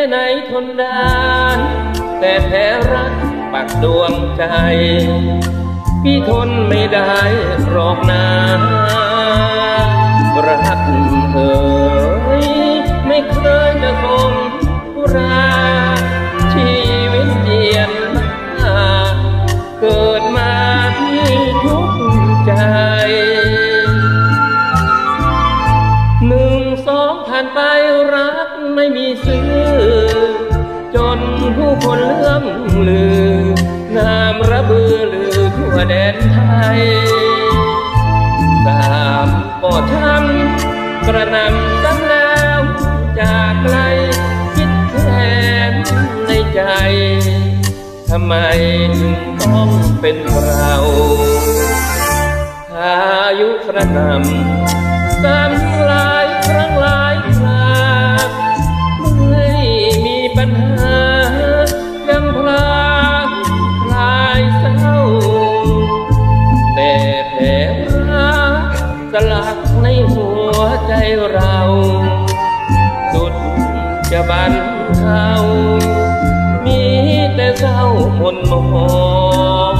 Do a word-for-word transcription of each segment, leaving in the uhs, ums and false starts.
ไหนทนได้แต่แพ้รักปักดวงใจพี่ทนไม่ได้หรอกนะรักเธอไม่เคยจะคงราชีวิตเปลี่ยนมาเกิดมาที่ทุกข์ใจหนึ่งสองผ่านไปรักไม่มีซื้อจนผู้คนเลื่อมลือนามระเบือลือทั่วแดนไทยสามก็ช้ำกระนำซ้ำแล้วจากไกลคิดแค้นในใจทำไมถึงต้องเป็นเราอายุกระนำซ้ำหลายครั้งหลายคราไม่มีปัญหายังพลางคลายเศร้าแต่แผลรักสลักในหัวใจเราสุดจะบันเทามีแต่เศร้าหม่นหมอง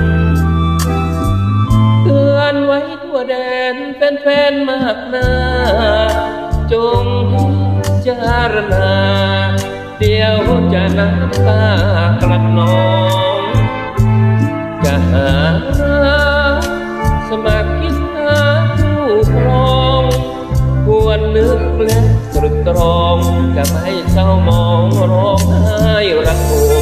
เตือนไว้ทั่วแดนแฟนๆมากหน้าจงพิจารณาเดี๋ยวจะน้ำตากลับนองจะหาสมัครคิดหาผู้ครองควรนึกและตรึกตรองจะไม่เศร้ามองร้องไห้ระทม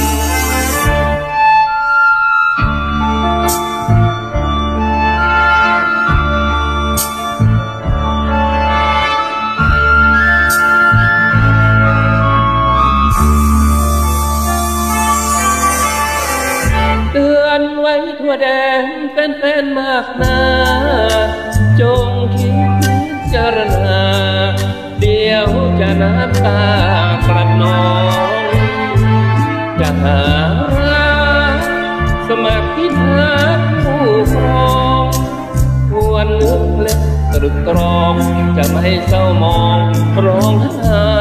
เตือนไว้ทั่วแดนแฟนๆมากหน้าจงคิดพิจารณาเดี๋ยวจะน้ำตากลับนองจะหาสมัครคิดหาผู้ครองควรนึกและตรึกตรองจะไม่เศร้ามองร้องไห้